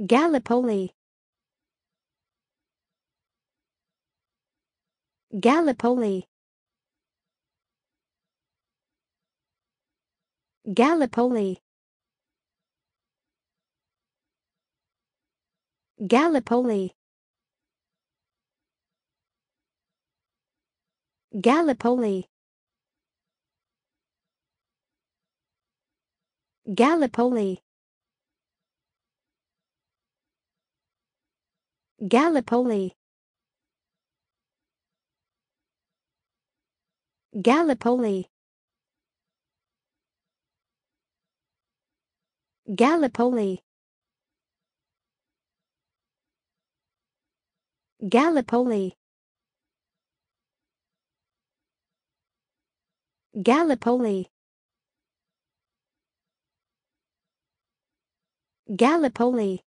Gallipoli. Gallipoli. Gallipoli. Gallipoli. Gallipoli. Gallipoli. Gallipoli. Gallipoli. Gallipoli. Gallipoli. Gallipoli. Gallipoli.